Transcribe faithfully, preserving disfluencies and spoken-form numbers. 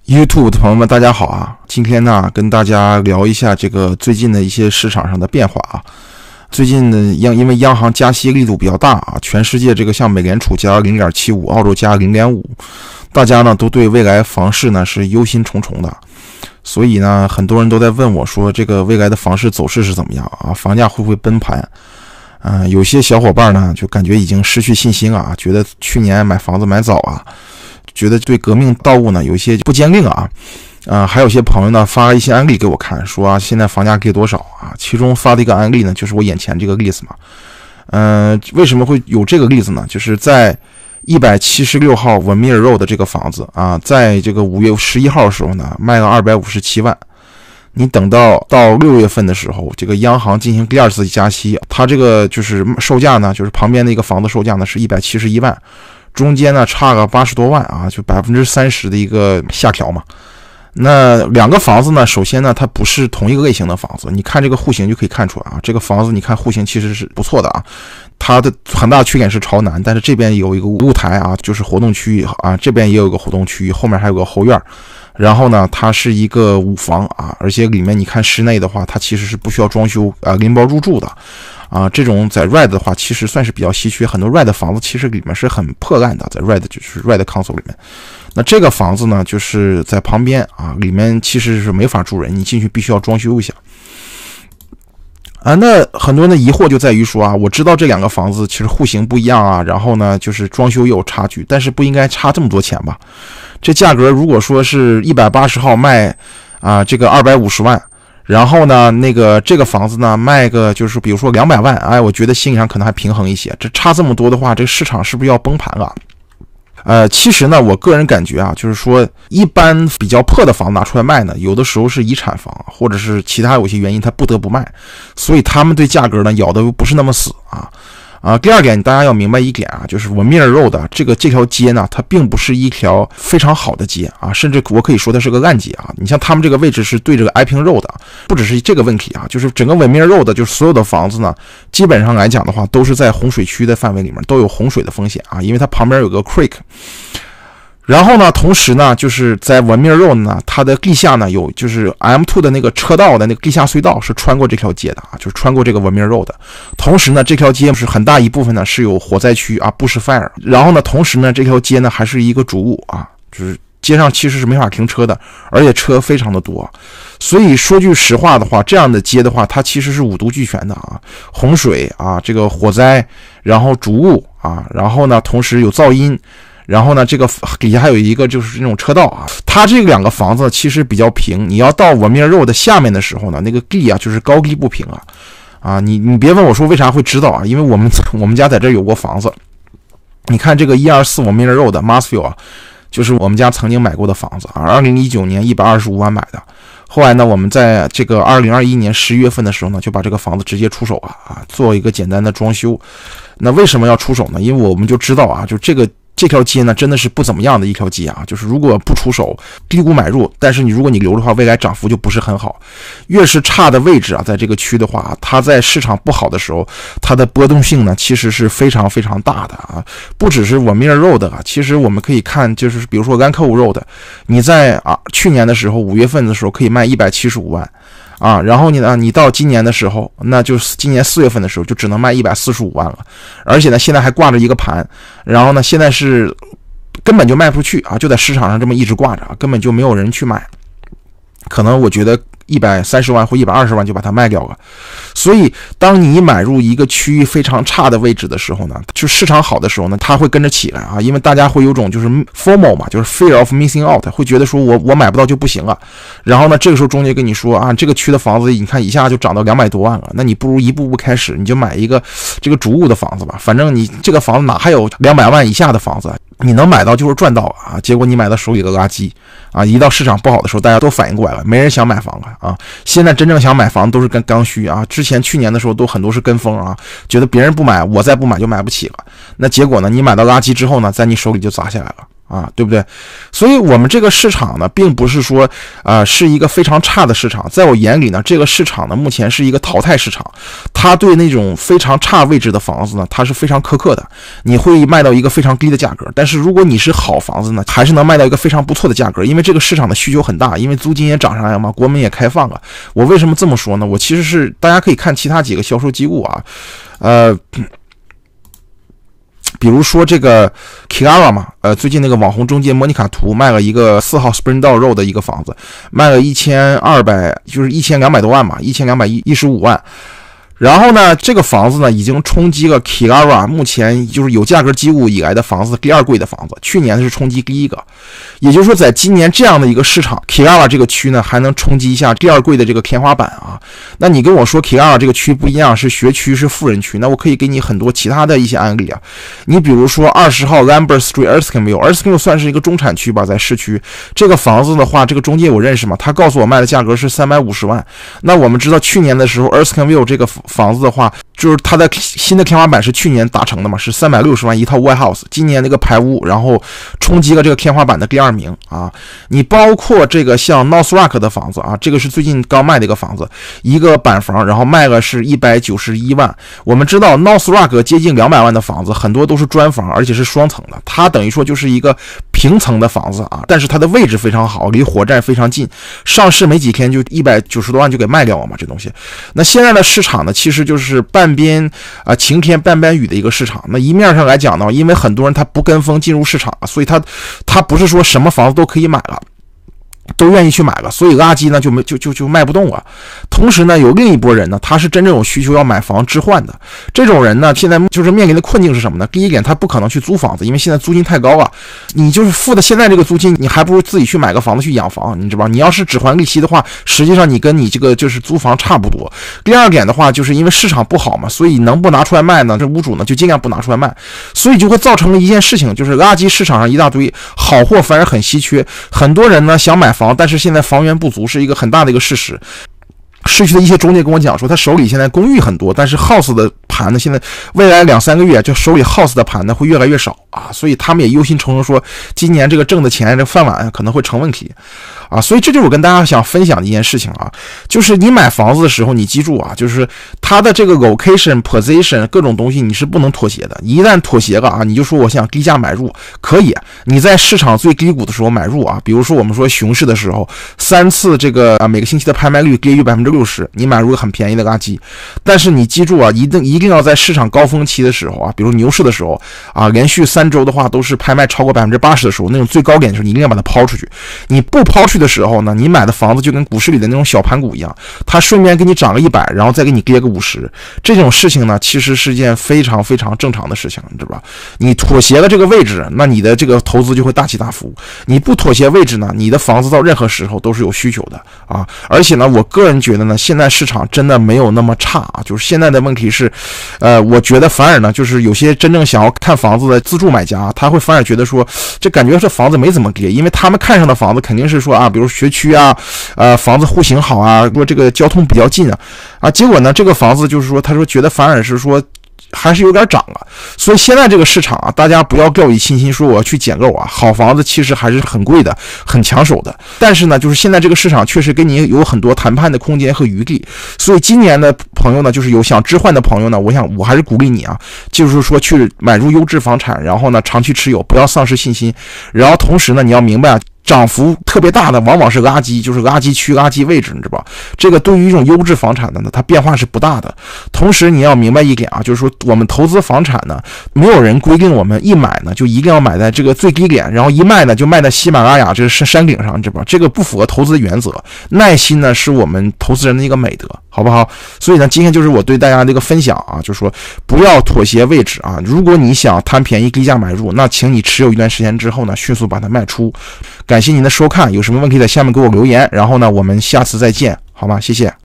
YouTube 的朋友们，大家好啊！今天呢，跟大家聊一下这个最近的一些市场上的变化啊。最近呢，央因为央行加息力度比较大啊，全世界这个像美联储加 零点七五， 澳洲加 零点五， 大家呢都对未来房市呢是忧心忡忡的。所以呢，很多人都在问我说，这个未来的房市走势是怎么样啊？房价会不会崩盘？啊、呃，有些小伙伴呢就感觉已经失去信心啊，觉得去年买房子买早啊。觉得对革命道路呢有一些不坚定啊，呃，还有些朋友呢发一些案例给我看，说啊现在房价给多少啊？其中发的一个案例呢就是我眼前这个例子嘛，呃，为什么会有这个例子呢？就是在一百七十六号文米尔 Road 的这个房子啊，在这个五月十一号的时候呢卖了二百五十七万，你等到到六月份的时候，这个央行进行第二次加息，它这个就是售价呢，就是旁边的一个房子售价呢是一百七十一万。中间呢差个八十多万啊，就百分之三十的一个下调嘛。那两个房子呢，首先呢它不是同一个类型的房子，你看这个户型就可以看出来啊，这个房子你看户型其实是不错的啊。它的很大的缺点是朝南，但是这边有一个露台啊，就是活动区域啊，这边也有一个活动区域，后面还有个后院。然后呢，它是一个五房啊，而且里面你看室内的话，它其实是不需要装修啊，拎包入住的。啊，这种在 Red 的话，其实算是比较稀缺。很多 Red 的房子其实里面是很破烂的，在 Red 就是 Red Council 里面。那这个房子呢，就是在旁边啊，里面其实是没法住人，你进去必须要装修一下。啊，那很多人的疑惑就在于说啊，我知道这两个房子其实户型不一样啊，然后呢，就是装修也有差距，但是不应该差这么多钱吧？这价格如果说是一百八十号卖啊，这个二百五十万。然后呢，那个这个房子呢卖个就是比如说两百万，哎，我觉得心理上可能还平衡一些。这差这么多的话，这个市场是不是要崩盘了？呃，其实呢，我个人感觉啊，就是说一般比较破的房拿出来卖呢，有的时候是遗产房，或者是其他有些原因，它不得不卖，所以他们对价格呢咬的不是那么死啊。啊，第二点，大家要明白一点啊，就是文米尔 Road 这个这条街呢，它并不是一条非常好的街啊，甚至我可以说它是个烂街啊。你像他们这个位置是对这个 Epping Road 的，不只是这个问题啊，就是整个文米尔 Road 就是所有的房子呢，基本上来讲的话，都是在洪水区的范围里面，都有洪水的风险啊，因为它旁边有个 creek。然后呢，同时呢，就是在文米尔 Road 呢，它的地下呢有就是 M 二 的那个车道的那个地下隧道是穿过这条街的啊，就是穿过这个文米尔 Road 的。同时呢，这条街是很大一部分呢是有火灾区啊 ，bush fire。然后呢，同时呢，这条街呢还是一个主路啊，就是街上其实是没法停车的，而且车非常的多。所以说句实话的话，这样的街的话，它其实是五毒俱全的啊，洪水啊，这个火灾，然后主物啊，然后呢，同时有噪音。然后呢，这个底下还有一个就是那种车道啊，它这两个房子其实比较平。你要到文米尔 Road 的下面的时候呢，那个地啊就是高低不平啊，啊，你你别问我说为啥会知道啊，因为我们我们家在这有过房子。你看这个一二四文米尔 Road 的 Marsfield 啊，就是我们家曾经买过的房子啊，二零一九年一百二十五万买的。后来呢，我们在这个二零二一年十一月份的时候呢，就把这个房子直接出手了啊，做一个简单的装修。那为什么要出手呢？因为我们就知道啊，就这个。这条街呢真的是不怎么样的一条街啊，就是如果不出手低估买入，但是你如果你留的话，未来涨幅就不是很好。越是差的位置啊，在这个区的话，它在市场不好的时候，它的波动性呢其实是非常非常大的啊。不只是文米尔 Road 啊，其实我们可以看，就是比如说 Vancouver Road， 你在啊去年的时候五月份的时候可以卖一百七十五万。啊，然后你呢？你到今年的时候，那就是今年四月份的时候，就只能卖一百四十五万了，而且呢，现在还挂着一个盘，然后呢，现在是根本就卖不出去啊，就在市场上这么一直挂着啊，根本就没有人去买，可能我觉得一百三十万或一百二十万就把它卖掉了。所以当你买入一个区域非常差的位置的时候呢，就市场好的时候呢，它会跟着起来啊，因为大家会有种就是 FOMO 嘛，就是 fear of missing out， 会觉得说我我买不到就不行了。然后呢，这个时候中介跟你说啊，这个区的房子你看一下就涨到两百多万了，那你不如一步步开始，你就买一个这个主物的房子吧，反正你这个房子哪还有两百万以下的房子，你能买到就是赚到啊。结果你买到手里的垃圾啊，一到市场不好的时候，大家都反应过来了，没人想买房了啊。现在真正想买房都是跟刚需啊，之前去年的时候都很多是跟风啊，觉得别人不买，我再不买就买不起了。那结果呢，你买到垃圾之后呢，在你手里就砸下来了啊，对不对？所以我们这个市场呢，并不是说啊、呃、是一个非常差的市场，在我眼里呢，这个市场呢目前是一个淘汰市场，它对那种非常差位置的房子呢，它是非常苛刻的，你会卖到一个非常低的价格。但是如果你是好房子呢，还是能卖到一个非常不错的价格，因为这个市场的需求很大，因为租金也涨上来了嘛，国门也开放了。我为什么这么说呢？我其实是大家可以看其他几个销售机构啊，呃。比如说这个 Kiara 嘛，呃，最近那个网红中介莫妮卡图卖了一个四号 Springdale Road 的一个房子，卖了一千二百，就是一千两百多万嘛，一千两百一十五万。然后呢，这个房子呢已经冲击了 Kiara 目前就是有价格机构以来的房子第二贵的房子，去年是冲击第一个。也就是说，在今年这样的一个市场 ，Kiara 这个区呢还能冲击一下第二贵的这个天花板啊。那你跟我说 Kiara 这个区不一样，是学区，是富人区，那我可以给你很多其他的一些案例啊。你比如说二十号 Lambert Street Erskineville，Erskineville 算是一个中产区吧，在市区。这个房子的话，这个中介我认识嘛，他告诉我卖的价格是三百五十万。那我们知道去年的时候 Erskineville 这个房子的话，就是它的新的天花板是去年达成的嘛，是三百六十万一套 White House， 今年那个排屋，然后冲击了这个天花板的第二名啊。你包括这个像 North Rock 的房子啊，这个是最近刚卖的一个房子，一个板房，然后卖了是一百九十一万。我们知道 North Rock 接近两百万的房子，很多都是砖房，而且是双层的，它等于说就是一个平层的房子啊，但是它的位置非常好，离火车站非常近，上市没几天就一百九十多万就给卖掉了嘛，这东西。那现在的市场呢，其实就是半边啊、呃、晴天半边雨的一个市场。那一面上来讲呢，因为很多人他不跟风进入市场，所以他他不是说什么房子都可以买了，都愿意去买了，所以垃圾呢就没就就就卖不动了。同时呢，有另一波人呢，他是真正有需求要买房置换的。这种人呢，现在就是面临的困境是什么呢？第一点，他不可能去租房子，因为现在租金太高了。你就是付的现在这个租金，你还不如自己去买个房子去养房，你知道吧？你要是只还利息的话，实际上你跟你这个就是租房差不多。第二点的话，就是因为市场不好嘛，所以能不拿出来卖呢，这屋主呢就尽量不拿出来卖，所以就会造成了一件事情，就是垃圾市场上一大堆，好货反而很稀缺。很多人呢想买房，但是现在房源不足是一个很大的一个事实。市区的一些中介跟我讲说，他手里现在公寓很多，但是 house 的盘呢，现在未来两三个月就手里 house 的盘呢会越来越少啊，所以他们也忧心忡忡说，今年这个挣的钱这饭碗可能会成问题啊，所以这就是我跟大家想分享的一件事情啊，就是你买房子的时候，你记住啊，就是它的这个 location position 各种东西你是不能妥协的，一旦妥协了啊，你就说我想低价买入，可以，你在市场最低谷的时候买入啊，比如说我们说熊市的时候，三次这个啊每个星期的拍卖率低于百分之六十，你买入个很便宜的垃圾。但是你记住啊，一定一定要在市场高峰期的时候啊，比如牛市的时候啊，连续三周的话都是拍卖超过百分之八十的时候，那种最高点的时候，你一定要把它抛出去。你不抛出去的时候呢，你买的房子就跟股市里的那种小盘股一样，它顺便给你涨个一百，然后再给你跌个五十。这种事情呢，其实是件非常非常正常的事情，你知道吧？你妥协了这个位置，那你的这个投资就会大起大伏。你不妥协位置呢，你的房子到任何时候都是有需求的啊。而且呢，我个人觉得呢，现在市场真的没有那么差啊。就是现在的问题是，呃，我觉得反而呢，就是有些真正想要看房子的自住买家，他会反而觉得说，这感觉这房子没怎么跌，因为他们看上的房子肯定是说啊，比如学区啊，呃，房子户型好啊，说这个交通比较近啊，啊，结果呢，这个房子就是说，他说觉得反而是说。还是有点涨了，所以现在这个市场啊，大家不要掉以轻心，说我要去捡漏啊。好房子其实还是很贵的，很抢手的。但是呢，就是现在这个市场确实给你有很多谈判的空间和余地。所以今年的朋友呢，就是有想置换的朋友呢，我想我还是鼓励你啊，就是说去买入优质房产，然后呢长期持有，不要丧失信心。然后同时呢，你要明白啊。涨幅特别大的往往是垃圾，就是垃圾区、垃圾位置，你知道吧？这个对于一种优质房产的呢，它变化是不大的。同时你要明白一点啊，就是说我们投资房产呢，没有人规定我们一买呢就一定要买在这个最低点，然后一卖呢就卖在喜马拉雅这个山顶上，你知道吧？这个不符合投资原则。耐心呢是我们投资人的一个美德，好不好？所以呢，今天就是我对大家的一个分享啊，就是说不要妥协位置啊。如果你想贪便宜低价买入，那请你持有一段时间之后呢，迅速把它卖出。感谢您的收看，有什么问题在下面给我留言，然后呢，我们下次再见，好吗？谢谢。